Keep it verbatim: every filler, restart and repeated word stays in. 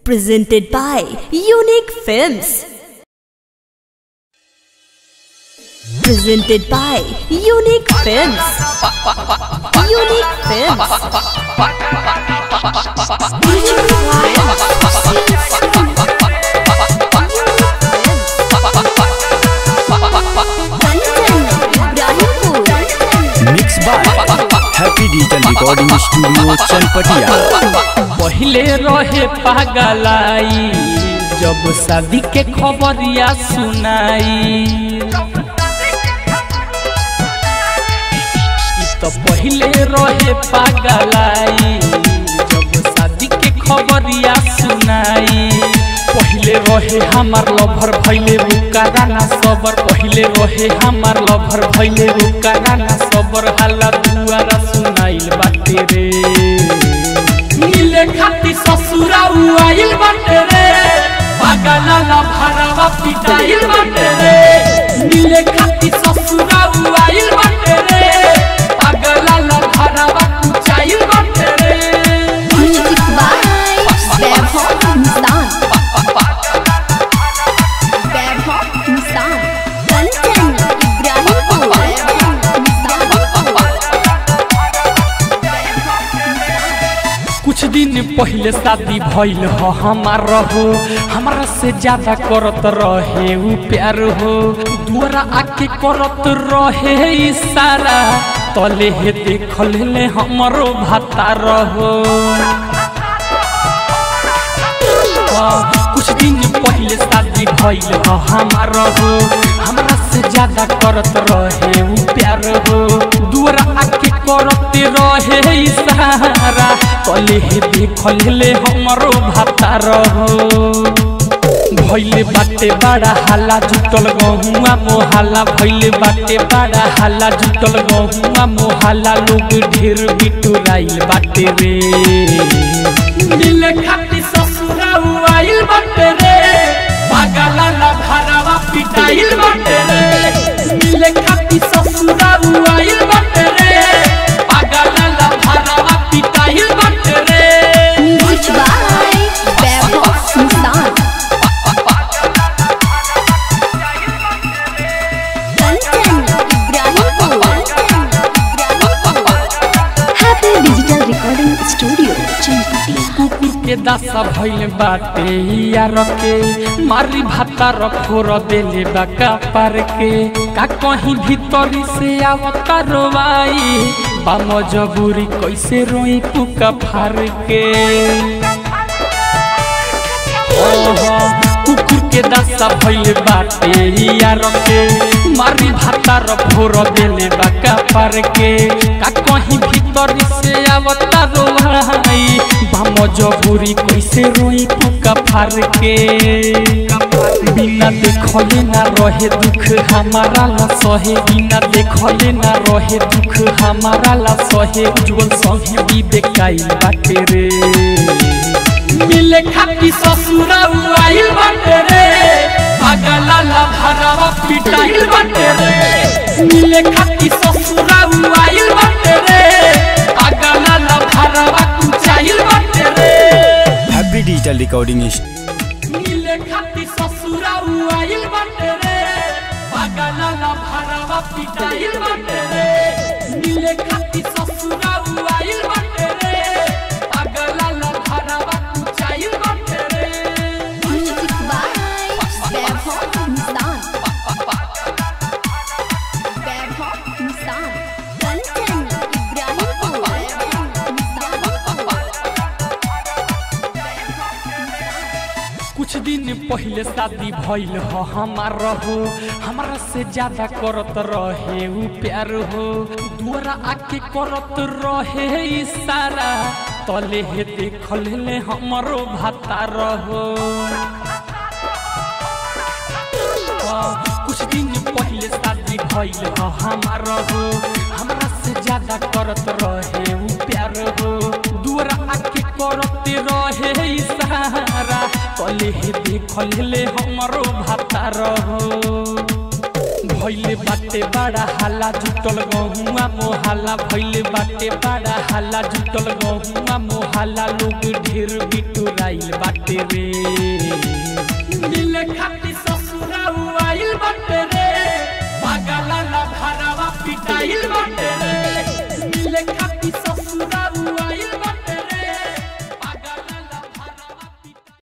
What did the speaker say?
Presented by Unique Films. Presented by Unique Films. Unique Films. Mixed by Happy Digital Recording Studio Chanpatia. पहले रहे पागलाई जब शादी के खबरिया सुनाई, तो पहले रहे पागलाई जब शादी के खबरिया सुनाई। पहले रहे हमार लभर भैले बुकारा ना सबर, पहले रहे हमार लभर भैले बुकारा ना सबर। हाला दुआरा सुनाइल बाटे रे, मिले खाती ससुरा आइल बाटे रे, पागला ना भरावा पिटाइल बाटे रे। मिले खाती ससुरा आइल बाटे रे, पागला ना भरावा कुचाइल बाटे रे। Music by Vaibhav Hindustan. Vaibhav Hindustan. Content Ibrahimpur. कुछ दिन पहले शादी भइल हो हमार हो, हमारा से ज्यादा करत रहे उ प्यार हो। दुआरा आके करत रहे इशारा, तले हे देख ले हमरो भातार हो। कुछ दिन पहले शादी भइल हो हमार हो, हमरा से ज्यादा करत रहे उ प्यार हो। दुआरा आके करते रहे इशारा, तले हे देख ले हमरो भातार हो। भइले बाटे बड़ा हाला जुटल गहुआ मोहाला, भइले बाटे बड़ा हाला जुटल गहुआ मोहाला। लोग ढेर बिटुराइल बाटे रे, मिले खाती ससुरा आइल बाटे रे, पागला ना भरावा पिटाइल बाटे रे। मिले खाती ससुरा आइल बाटे रे, पागला ना भरावा पिटाइल बाटे रे। Music by Vaibhav Hindustan. Content Ibrahimpur. Happy Digital Recording Studio Chanpatia. कुकुर के दासा भइल बाटे यार के, मारी भाता रखोर देले बाका पार के। का कहीं भीतरी से आवता रोवाई, बा मजबूरी कैसे रोई पुका फार के। ओहो कुकुर के दासा भइल बाटे यार के, मारी भाता रखोर देले बाका पार के। का कहीं भीतरी से आवता रोवाई, बा मजबूरी कैसे रोई पुका फार के। बिना देखले ना रहे दुख हमारा ला सहे, बिना देखले ना रहे दुख हमारा ला सहे। उज्जवल संगे विवेकाइल बाटे रे, मिले खाती ससुरा आइल बाटे रे, पागला ला भरावा पिटाइल बाटे रे। मिले खाती ससुरा आइल बाटे रे, पागला ला भरावा कुचाइल बाटे रे। Happy Digital Recording मिले खाती ससुरा आइल बाटे रे, पागला ना भरावा पिटाइल बाटे रे। मिले खाती ससुरा आइल बाटे रे, पागला ना भरावा कुचाइल बाटे रे। Music by Vaibhav Hindustan. Vaibhav Hindustan. Content Ibrahimpur. कुछ दिन पहले शादी भइल हो हमार हो, हमारा से ज्यादा करत रहे उ प्यार हो। दुआरा आके करत रहे इशारा, तले हे देख ले हमरो भातार हो। कुछ दिन पहले शादी भइल हो हमार हो, हमरा से ज्यादा करत रहे उ प्यार हो। दुआरा आके करते रहे इशारा, तले हे देख ले हमरो भातार हो। भइले बाटे बड़ा हाला जुटल गहुआ मोहल्ला भइले बाटे बड़ा हाला जुटल गहुआ मोहल्ला लोग ढेर बिटुराइल बाटे रे मिले खाती ससुरा आइल बाटे रे पागला ना भरावा पिटाइल बाटे